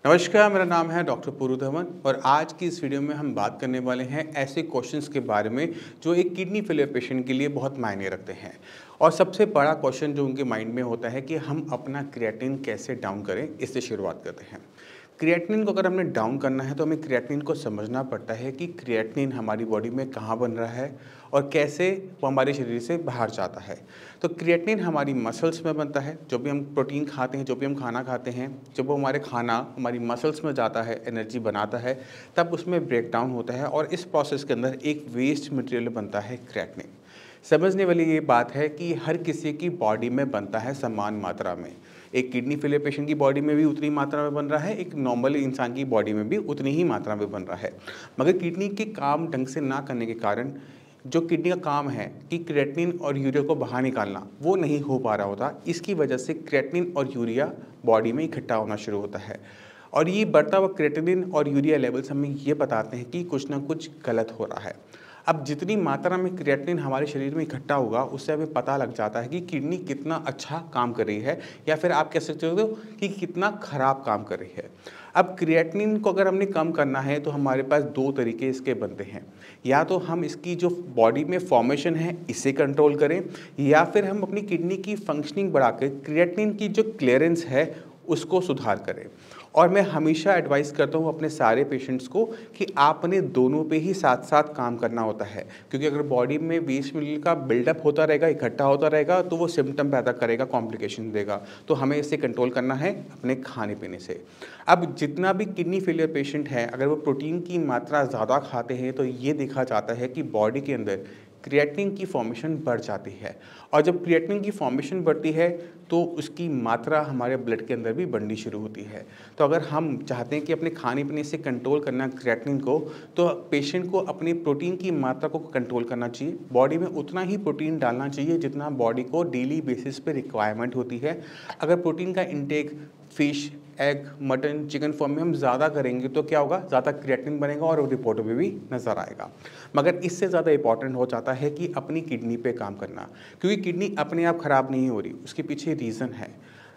नमस्कार, मेरा नाम है डॉक्टर पूरू धवन और आज की इस वीडियो में हम बात करने वाले हैं ऐसे क्वेश्चंस के बारे में जो एक किडनी फेलियर पेशेंट के लिए बहुत मायने रखते हैं। और सबसे बड़ा क्वेश्चन जो उनके माइंड में होता है कि हम अपना क्रिएटिनिन कैसे डाउन करें, इससे शुरुआत करते हैं। क्रिएटिनिन को अगर हमने डाउन करना है तो हमें क्रिएटिनिन को समझना पड़ता है कि क्रिएटिनिन हमारी बॉडी में कहाँ बन रहा है और कैसे वो हमारे शरीर से बाहर जाता है। तो क्रिएटिनिन हमारी मसल्स में बनता है, जो भी हम प्रोटीन खाते हैं, जो भी हम खाना खाते हैं, जब वो हमारे खाना हमारी मसल्स में जाता है, एनर्जी बनाता है, तब उसमें ब्रेक डाउन होता है और इस प्रोसेस के अंदर एक वेस्ट मटेरियल बनता है क्रिएटिनिन। समझने वाली ये बात है कि हर किसी की बॉडी में बनता है समान मात्रा में। एक किडनी फेलियर पेशेंट की बॉडी में भी उतनी मात्रा में बन रहा है, एक नॉर्मल इंसान की बॉडी में भी उतनी ही मात्रा में बन रहा है। मगर किडनी के काम ढंग से ना करने के कारण जो किडनी का काम है कि क्रिएटिनिन और यूरिया को बाहर निकालना, वो नहीं हो पा रहा होता। इसकी वजह से क्रिएटिनिन और यूरिया बॉडी में इकट्ठा होना शुरू होता है और ये बढ़ता हुआ क्रिएटिनिन और यूरिया लेवल्स हमें ये बताते हैं कि कुछ ना कुछ गलत हो रहा है। अब जितनी मात्रा में क्रिएटिनिन हमारे शरीर में इकट्ठा होगा, उससे हमें पता लग जाता है कि किडनी कितना अच्छा काम कर रही है या फिर आप कह सकते हो कि कितना खराब काम कर रही है। अब क्रिएटिनिन को अगर हमने कम करना है तो हमारे पास दो तरीके इसके बनते हैं। या तो हम इसकी जो बॉडी में फॉर्मेशन है इसे कंट्रोल करें, या फिर हम अपनी किडनी की फंक्शनिंग बढ़ा कर क्रिएटिनिन की जो क्लियरेंस है उसको सुधार करें। और मैं हमेशा एडवाइस करता हूँ अपने सारे पेशेंट्स को कि आपने दोनों पे ही साथ साथ काम करना होता है, क्योंकि अगर बॉडी में वेस्ट मटेरियल का बिल्डअप होता रहेगा, इकट्ठा होता रहेगा, तो वो सिम्टम पैदा करेगा, कॉम्प्लिकेशन देगा। तो हमें इसे कंट्रोल करना है अपने खाने पीने से। अब जितना भी किडनी फेलियर पेशेंट है, अगर वो प्रोटीन की मात्रा ज़्यादा खाते हैं तो ये देखा जाता है कि बॉडी के अंदर क्रिएटिनिन की फॉर्मेशन बढ़ जाती है। और जब क्रिएटिनिन की फॉर्मेशन बढ़ती है तो उसकी मात्रा हमारे ब्लड के अंदर भी बढ़नी शुरू होती है। तो अगर हम चाहते हैं कि अपने खाने पीने से कंट्रोल करना क्रिएटिनिन को, तो पेशेंट को अपनी प्रोटीन की मात्रा को कंट्रोल करना चाहिए। बॉडी में उतना ही प्रोटीन डालना चाहिए जितना बॉडी को डेली बेसिस पे रिक्वायरमेंट होती है। अगर प्रोटीन का intake fish, egg, mutton, chicken form में हम ज़्यादा करेंगे तो क्या होगा, ज़्यादा क्रिएटिनिन बनेगा और रिपोर्टों में भी नज़र आएगा। मगर इससे ज़्यादा इंपॉर्टेंट हो जाता है कि अपनी किडनी पे काम करना, क्योंकि किडनी अपने आप ख़राब नहीं हो रही, उसके पीछे रीज़न है।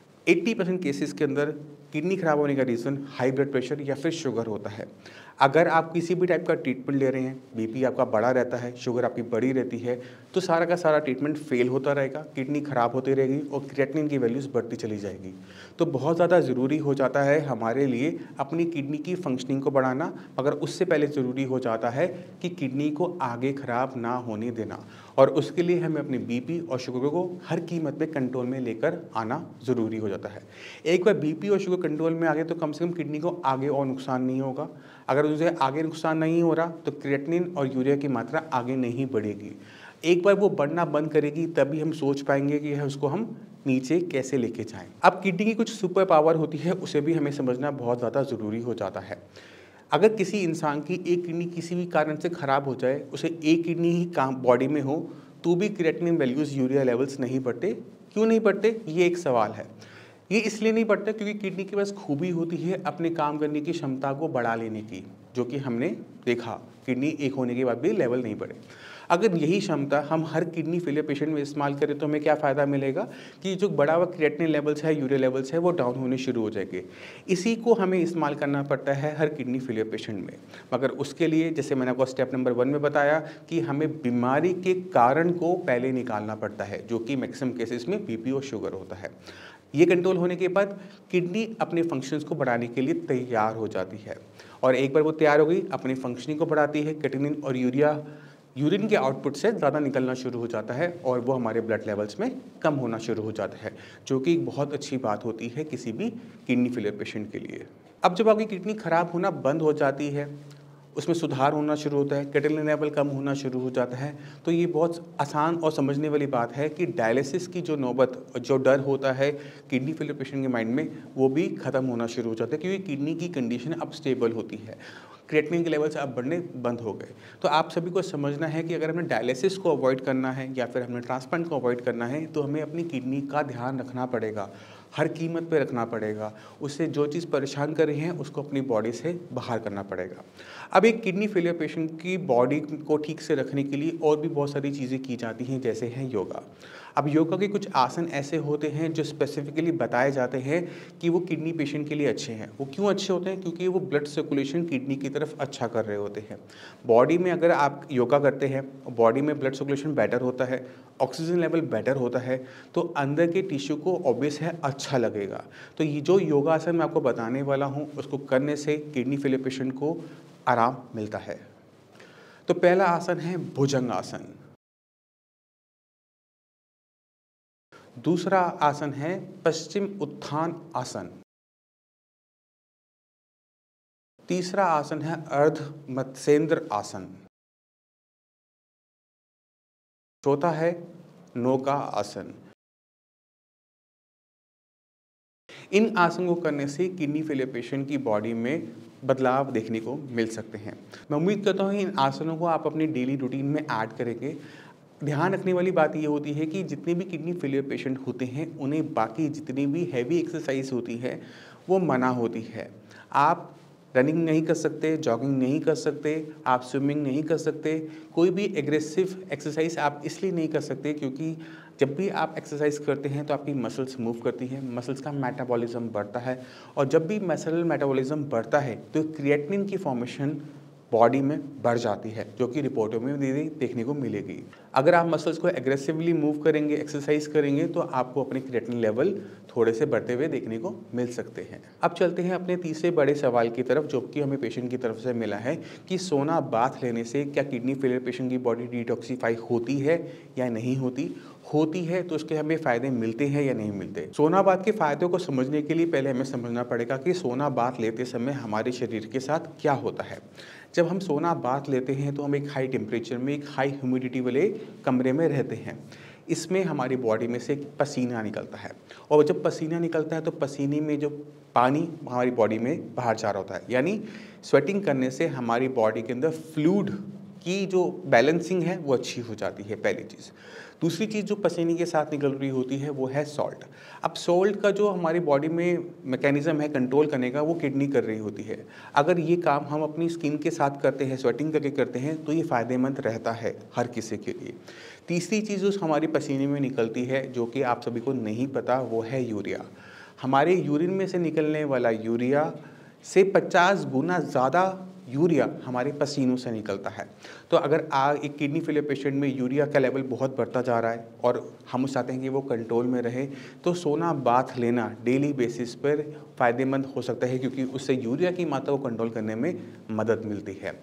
80% केसेस के अंदर किडनी खराब होने का रीज़न हाई ब्लड प्रेशर या फिर शुगर होता है। अगर आप किसी भी टाइप का ट्रीटमेंट ले रहे हैं, बीपी आपका बढ़ा रहता है, शुगर आपकी बढ़ी रहती है, तो सारा का सारा ट्रीटमेंट फेल होता रहेगा, किडनी खराब होती रहेगी और क्रिएटिनिन की वैल्यूज़ बढ़ती चली जाएगी। तो बहुत ज़्यादा ज़रूरी हो जाता है हमारे लिए अपनी किडनी की फंक्शनिंग को बढ़ाना, मगर उससे पहले ज़रूरी हो जाता है कि किडनी को आगे ख़राब ना होने देना। और उसके लिए हमें अपनी बीपी और शुगर को हर कीमत पे कंट्रोल में लेकर आना ज़रूरी हो जाता है। एक बार बीपी और शुगर कंट्रोल में आ गए तो कम से कम किडनी को आगे और नुकसान नहीं होगा। अगर उसे आगे नुकसान नहीं हो रहा तो क्रिएटिनिन और यूरिया की मात्रा आगे नहीं बढ़ेगी। एक बार वो बढ़ना बंद करेगी तभी हम सोच पाएंगे कि उसको हम नीचे कैसे लेके जाएं। अब किडनी की कुछ सुपर पावर होती है, उसे भी हमें समझना बहुत ज़्यादा ज़रूरी हो जाता है। अगर किसी इंसान की एक किडनी किसी भी कारण से ख़राब हो जाए, उसे एक किडनी ही काम बॉडी में हो, तो भी क्रिएटिनिन वैल्यूज़, यूरिया लेवल्स नहीं बढ़ते। क्यों नहीं बढ़ते, ये एक सवाल है। ये इसलिए नहीं बढ़ता क्योंकि किडनी के पास खूबी होती है अपने काम करने की क्षमता को बढ़ा लेने की, जो कि हमने देखा किडनी एक होने के बाद भी लेवल नहीं बढ़े। अगर यही क्षमता हम हर किडनी फेलियर पेशेंट में इस्तेमाल करें तो हमें क्या फ़ायदा मिलेगा कि जो बढ़ा हुआ क्रिएटिनिन लेवल्स है, यूरिया लेवल्स है, वो डाउन होने शुरू हो जाएंगे। इसी को हमें इस्तेमाल करना पड़ता है हर किडनी फेलियर पेशेंट में। मगर उसके लिए जैसे मैंने आपको स्टेप नंबर 1 में बताया कि हमें बीमारी के कारण को पहले निकालना पड़ता है, जो कि मैक्सिमम केसेस में बीपी और शुगर होता है। ये कंट्रोल होने के बाद किडनी अपने फंक्शंस को बढ़ाने के लिए तैयार हो जाती है और एक बार वो तैयार हो गई, अपनी फंक्शनिंग को बढ़ाती है। क्रिएटिनिन और यूरिया यूरिन के आउटपुट से ज़्यादा निकलना शुरू हो जाता है और वो हमारे ब्लड लेवल्स में कम होना शुरू हो जाता है, जो कि एक बहुत अच्छी बात होती है किसी भी किडनी फेलियर पेशेंट के लिए। अब जब आपकी किडनी खराब होना बंद हो जाती है, उसमें सुधार होना शुरू होता है, क्रिएटिनिन लेवल कम होना शुरू हो जाता है, तो ये बहुत आसान और समझने वाली बात है कि डायलिसिस की जो नौबत, जो डर होता है किडनी फेलियर पेशेंट के माइंड में, वो भी ख़त्म होना शुरू हो जाता है, क्योंकि किडनी की कंडीशन अब स्टेबल होती है, क्रिएटिनिन के लेवल्स अब बढ़ने बंद हो गए। तो आप सभी को समझना है कि अगर हमें डायलिसिस को अवॉइड करना है या फिर हमें ट्रांसप्लांट को अवॉइड करना है, तो हमें अपनी किडनी का ध्यान रखना पड़ेगा। हर कीमत पे रखना पड़ेगा। उससे जो चीज़ परेशान कर रही है उसको अपनी बॉडी से बाहर करना पड़ेगा। अब एक किडनी फेलियर पेशेंट की बॉडी को ठीक से रखने के लिए और भी बहुत सारी चीज़ें की जाती हैं, जैसे है योगा। अब योगा के कुछ आसन ऐसे होते हैं जो स्पेसिफिकली बताए जाते हैं कि वो किडनी पेशेंट के लिए अच्छे हैं। वो क्यों अच्छे होते हैं? क्योंकि वो ब्लड सर्कुलेशन किडनी की तरफ अच्छा कर रहे होते हैं। बॉडी में अगर आप योगा करते हैं, बॉडी में ब्लड सर्कुलेशन बेटर होता है, ऑक्सीजन लेवल बेटर होता है, तो अंदर के टिश्यू को ऑब्वियस है अच्छा लगेगा। तो ये जो योगासन मैं आपको बताने वाला हूँ उसको करने से किडनी फेलियर पेशेंट को आराम मिलता है। तो पहला आसन है भुजंग आसन। दूसरा आसन है पश्चिम उत्थान आसन। तीसरा आसन है अर्ध मत्स्येंद्र आसन। चौथा है नौका आसन। इन आसनों को करने से किडनी फेलियर पेशेंट की बॉडी में बदलाव देखने को मिल सकते हैं। मैं उम्मीद करता हूँ इन आसनों को आप अपनी डेली रूटीन में ऐड करेंगे। ध्यान रखने वाली बात ये होती है कि जितने भी किडनी फेलियर पेशेंट होते हैं उन्हें बाकी जितनी भी हैवी एक्सरसाइज होती है वो मना होती है। आप रनिंग नहीं कर सकते, जॉगिंग नहीं कर सकते, आप स्विमिंग नहीं कर सकते, कोई भी एग्रेसिव एक्सरसाइज आप इसलिए नहीं कर सकते क्योंकि जब भी आप एक्सरसाइज करते हैं तो आपकी मसल्स मूव करती हैं, मसल्स का मेटाबॉलिज्म बढ़ता है, और जब भी मसल मेटाबॉलिज्म बढ़ता है तो क्रिएटिनिन की फॉर्मेशन बॉडी में बढ़ जाती है, जो कि रिपोर्टों में देखने को मिलेगी। अगर आप मसल्स को एग्रेसिवली मूव करेंगे, एक्सरसाइज करेंगे, तो आपको अपने क्रिएटिनिन लेवल थोड़े से बढ़ते हुए देखने को मिल सकते हैं। अब चलते हैं अपने तीसरे बड़े सवाल की तरफ, जो कि हमें पेशेंट की तरफ से मिला है कि सोना बाथ लेने से क्या किडनी फेलियर पेशेंट की बॉडी डिटॉक्सिफाई होती है या नहीं होती? होती है तो उसके हमें फ़ायदे मिलते हैं या नहीं मिलते? सोना बाथ के फ़ायदों को समझने के लिए पहले हमें समझना पड़ेगा कि सोना बाथ लेते समय हमारे शरीर के साथ क्या होता है। जब हम सोना बाथ लेते हैं तो हम एक हाई टेम्परेचर में, एक हाई ह्यूमिडिटी वाले कमरे में रहते हैं। इसमें हमारी बॉडी में से पसीना निकलता है, और जब पसीना निकलता है तो पसीने में जो पानी हमारी बॉडी में बाहर जा रहा होता है, यानी स्वेटिंग करने से हमारी बॉडी के अंदर फ्लूइड की जो बैलेंसिंग है वो अच्छी हो जाती है, पहली चीज़। दूसरी चीज़ जो पसीने के साथ निकल रही होती है वो है सॉल्ट। अब सॉल्ट का जो हमारी बॉडी में मैकेनिज़्म है कंट्रोल करने का, वो किडनी कर रही होती है। अगर ये काम हम अपनी स्किन के साथ करते हैं, स्वेटिंग करके करते हैं, तो ये फ़ायदेमंद रहता है हर किसी के लिए। तीसरी चीज़ जो हमारी पसीने में निकलती है, जो कि आप सभी को नहीं पता, वो है यूरिया। हमारे यूरिन में से निकलने वाला यूरिया से 50 गुना ज़्यादा यूरिया हमारे पसीनों से निकलता है। तो अगर एक किडनी फेलियर पेशेंट में यूरिया का लेवल बहुत बढ़ता जा रहा है और हम चाहते हैं कि वो कंट्रोल में रहे, तो सोना बाथ लेना डेली बेसिस पर फ़ायदेमंद हो सकता है, क्योंकि उससे यूरिया की मात्रा को कंट्रोल करने में मदद मिलती है।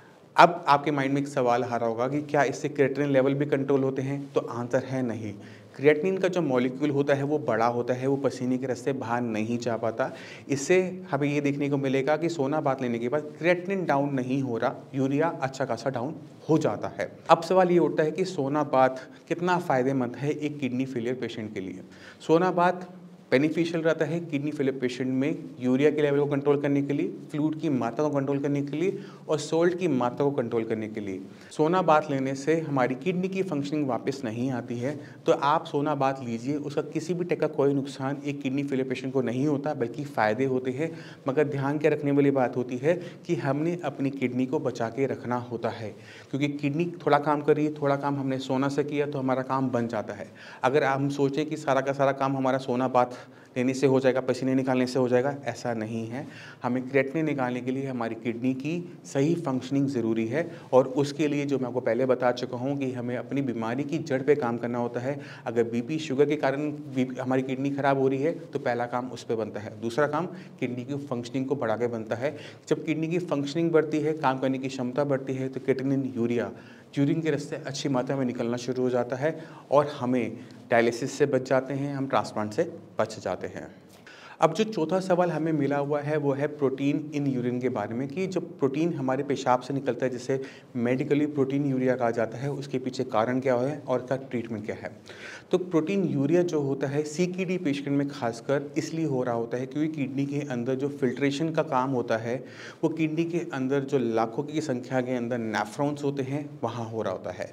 अब आपके माइंड में एक सवाल आ रहा होगा कि क्या इससे क्रिएटिनिन लेवल भी कंट्रोल होते हैं? तो आंसर है नहीं। क्रिएटिनिन का जो मॉलिक्यूल होता है वो बड़ा होता है, वो पसीने के रास्ते बाहर नहीं जा पाता। इससे हमें ये देखने को मिलेगा कि सोना बाथ लेने के बाद क्रिएटिनिन डाउन नहीं हो रहा, यूरिया अच्छा खासा डाउन हो जाता है। अब सवाल ये उठता है कि सोना बाथ कितना फ़ायदेमंद है एक किडनी फेलियर पेशेंट के लिए? सोना बाथ बेनिफिशियल रहता है किडनी फेलियर पेशेंट में यूरिया के लेवल को कंट्रोल करने के लिए, फ्लूइड की मात्रा को कंट्रोल करने के लिए, और सोल्ट की मात्रा को कंट्रोल करने के लिए। सोना बाथ लेने से हमारी किडनी की फंक्शनिंग वापस नहीं आती है, तो आप सोना बाथ लीजिए, उसका किसी भी तरह का कोई नुकसान एक किडनी फेलियर पेशेंट को नहीं होता, बल्कि फ़ायदे होते हैं। मगर ध्यान के रखने वाली बात होती है कि हमने अपनी किडनी को बचा के रखना होता है, क्योंकि किडनी थोड़ा काम कर रही है, थोड़ा काम हमने सोना से किया तो हमारा काम बन जाता है। अगर हम सोचें कि सारा का सारा काम हमारा सोना बाथ लेने से हो जाएगा, पसीने निकालने से हो जाएगा, ऐसा नहीं है। हमें क्रिएटिनिन निकालने के लिए हमारी किडनी की सही फंक्शनिंग ज़रूरी है, और उसके लिए जो मैं आपको पहले बता चुका हूँ कि हमें अपनी बीमारी की जड़ पे काम करना होता है। अगर बीपी शुगर के कारण हमारी किडनी ख़राब हो रही है तो पहला काम उस पर बनता है, दूसरा काम किडनी की फंक्शनिंग को बढ़ा के बनता है। जब किडनी की फंक्शनिंग बढ़ती है, काम करने की क्षमता बढ़ती है, तो क्रिएटिनिन यूरिन के रास्ते अच्छी मात्रा में निकलना शुरू हो जाता है, और हमें डायलिसिस से बच जाते हैं, हम ट्रांसप्लांट से बच जाते हैं। अब जो चौथा सवाल हमें मिला हुआ है वो है प्रोटीन इन यूरिन के बारे में, कि जब प्रोटीन हमारे पेशाब से निकलता है, जिसे मेडिकली प्रोटीन यूरिया कहा जाता है, उसके पीछे कारण क्या है और उसका ट्रीटमेंट क्या है। तो प्रोटीन यूरिया जो होता है CKD पेशेंट में खासकर इसलिए हो रहा होता है क्योंकि किडनी के अंदर जो फिल्ट्रेशन का काम होता है वो किडनी के अंदर जो लाखों की संख्या के अंदर नेफ्रॉन्स होते हैं वहाँ हो रहा होता है।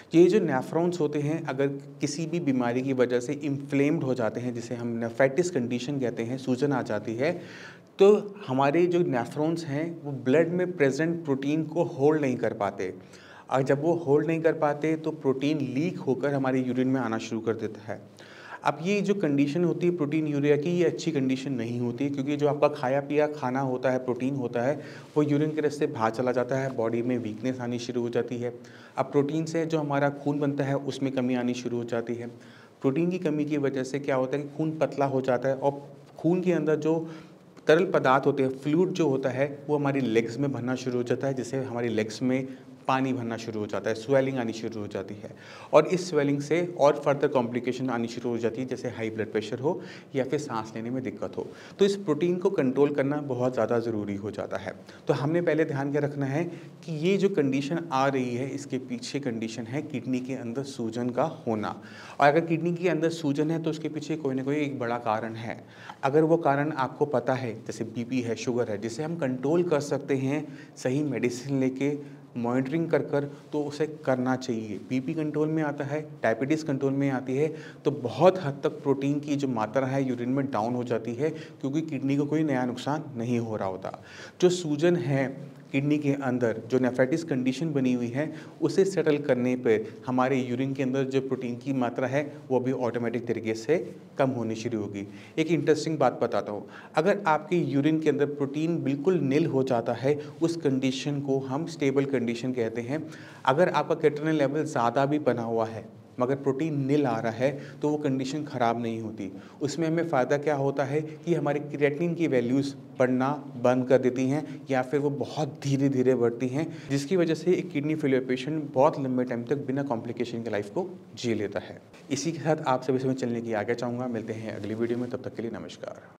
ये जो नेफ्रॉन्स होते हैं अगर किसी भी बीमारी की वजह से इन्फ्लेम्ड हो जाते हैं, जिसे हम नेफ्राइटिस कंडीशन कहते हैं, सूजन आ जाती है, तो हमारे जो नेफ्रॉन्स हैं वो ब्लड में प्रेजेंट प्रोटीन को होल्ड नहीं कर पाते, और जब वो होल्ड नहीं कर पाते तो प्रोटीन लीक होकर हमारे यूरिन में आना शुरू कर देता है। अब ये जो कंडीशन होती है प्रोटीन यूरिया की, ये अच्छी कंडीशन नहीं होती, क्योंकि जो आपका खाया पिया खाना होता है, प्रोटीन होता है, वो यूरिन के रास्ते बाहर चला जाता है, बॉडी में वीकनेस आनी शुरू हो जाती है। अब प्रोटीन से जो हमारा खून बनता है उसमें कमी आनी शुरू हो जाती है। प्रोटीन की कमी की वजह से क्या होता है कि खून पतला हो जाता है, और खून के अंदर जो तरल पदार्थ होते हैं, फ्लूइड जो होता है, वो हमारी लेग्स में भरना शुरू हो जाता है, जिससे हमारी लेग्स में पानी भरना शुरू हो जाता है, स्वेलिंग आनी शुरू हो जाती है, और इस स्वेलिंग से और फर्दर कॉम्प्लिकेशन आनी शुरू हो जाती है, जैसे हाई ब्लड प्रेशर हो या फिर सांस लेने में दिक्कत हो। तो इस प्रोटीन को कंट्रोल करना बहुत ज़्यादा ज़रूरी हो जाता है। तो हमने पहले ध्यान क्या रखना है कि ये जो कंडीशन आ रही है, इसके पीछे कंडीशन है किडनी के अंदर सूजन का होना, और अगर किडनी के अंदर सूजन है तो उसके पीछे कोई ना कोई एक बड़ा कारण है। अगर वो कारण आपको पता है, जैसे बीपी है, शुगर है, जिसे हम कंट्रोल कर सकते हैं सही मेडिसिन लेके, मॉनिटरिंग कर कर, तो उसे करना चाहिए। बीपी कंट्रोल में आता है, डायबिटीज़ कंट्रोल में आती है, तो बहुत हद तक प्रोटीन की जो मात्रा है यूरिन में डाउन हो जाती है, क्योंकि किडनी को कोई नया नुकसान नहीं हो रहा होता। जो सूजन है किडनी के अंदर, जो नेफ्राइटिस कंडीशन बनी हुई है, उसे सेटल करने पर हमारे यूरिन के अंदर जो प्रोटीन की मात्रा है वो भी ऑटोमेटिक तरीके से कम होनी शुरू होगी। एक इंटरेस्टिंग बात बताता हूँ, अगर आपके यूरिन के अंदर प्रोटीन बिल्कुल नील हो जाता है, उस कंडीशन को हम स्टेबल कंडीशन कहते हैं। अगर आपका क्रिएटिनिन लेवल ज़्यादा भी बना हुआ है मगर प्रोटीन नील आ रहा है, तो वो कंडीशन ख़राब नहीं होती। उसमें हमें फ़ायदा क्या होता है कि हमारे क्रिएटिनिन की वैल्यूज़ बढ़ना बंद कर देती हैं, या फिर वो बहुत धीरे धीरे बढ़ती हैं, जिसकी वजह से एक किडनी फेलियर पेशेंट बहुत लंबे टाइम तक बिना कॉम्प्लिकेशन के लाइफ को जी लेता है। इसी के साथ आप सभी से मैं चलने की आगे चाहूँगा। मिलते हैं अगली वीडियो में, तब तक के लिए नमस्कार।